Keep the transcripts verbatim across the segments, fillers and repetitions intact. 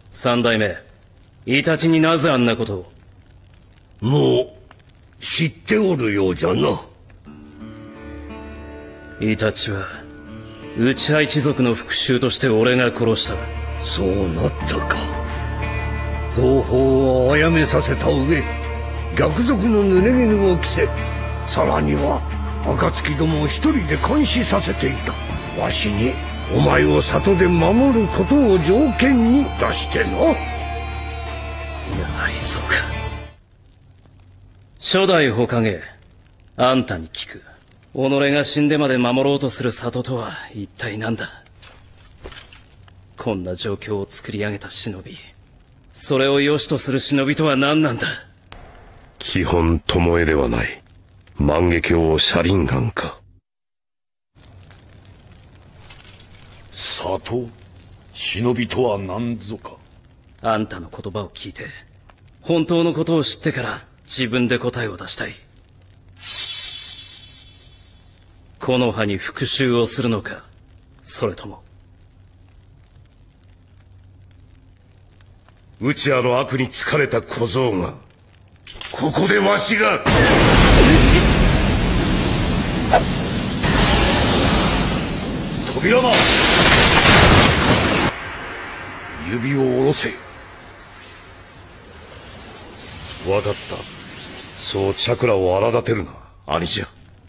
三代目、イタチになぜあんなことを。 もう知っておるようじゃな。 イタチは内派一族の復讐として俺が殺した。 そうなったか。同胞を殺めさせた上、逆賊の濡れ衣を着せ、さらには暁どもを一人で監視させていた。わしにお前を里で守ることを条件に出してな。 やはりそうか。初代火影、あんたに聞く。己が死んでまで守ろうとする里とは一体何だ。こんな状況を作り上げた忍び、それを良しとする忍びとは何なんだ。 基本巴ではない。万華鏡車輪眼か。 里、忍びとは何ぞか。 あんたの言葉を聞いて、本当のことを知ってから自分で答えを出したい。木の葉に復讐をするのか、それとも。 内派の悪に疲れた小僧が、ここでわしが扉だ。指を下ろせ。 わかった。そうチャクラを荒立てるな、兄者。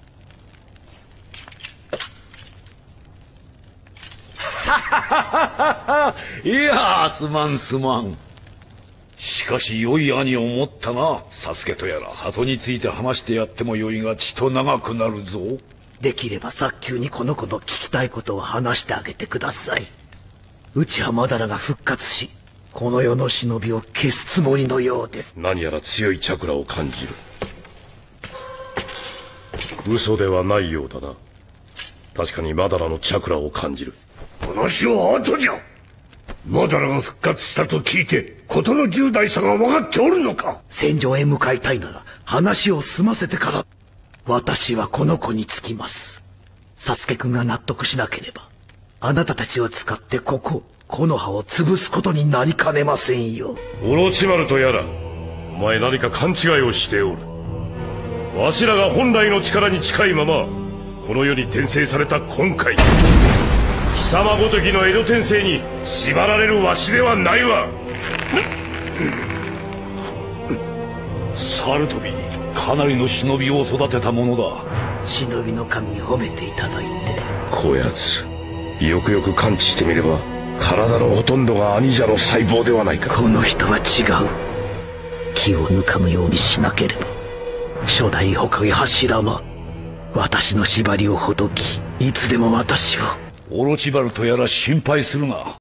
いやー、すまんすまん。しかし良い兄を持ったな、サスケとやら。里について話してやってもよいが、ちと長くなるぞ。 できれば早急にこの子の聞きたいことを話してあげてください。内派まだらが復活し、この世の忍びを消すつもりのようです。 何やら強いチャクラを感じる。嘘ではないようだな。確かにマダラのチャクラを感じる。 話は後じゃ。マダラが復活したと聞いて、事の重大さが分かっておるのか。 戦場へ向かいたいなら話を済ませてから。私はこの子につきます。サスケくんが納得しなければ、あなたたちを使ってここ、木の葉を潰すことになりかねませんよ。 オロチマルとやら、お前何か勘違いをしておる。わしらが本来の力に近いまま、この世に転生された今回、貴様ごときの江戸転生に縛られるわしではないわ。 サルトビ、かなりの忍びを育てたものだ。 忍びの神に褒めていただいて。 こやつ、よくよく感知してみれば、体のほとんどが兄者の細胞ではないか。 この人は違う。気を抜かぬようにしなければ、初代火影柱は私の縛りをほどき、いつでも私を。 オロチバルとやら心配するな。